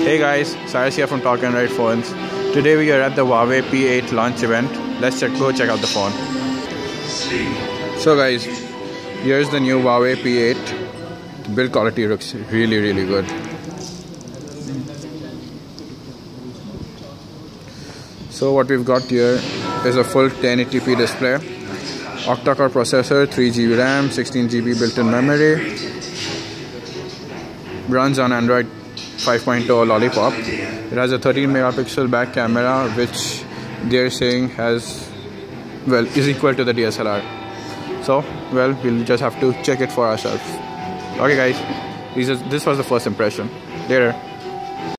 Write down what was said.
Hey guys, Cyrus here from Talk and Write Phones. Today we are at the Huawei P8 launch event. Let's go check out the phone. So guys, here's the new Huawei P8. The build quality looks really good. So what we've got here is a full 1080p display, octa-core processor, 3GB RAM, 16GB built-in memory. Runs on Android 5.0 Lollipop. It has a 13 megapixel back camera, which they're saying is equal to the DSLR. So we'll just have to check it for ourselves. Okay guys, this was the first impression. Later.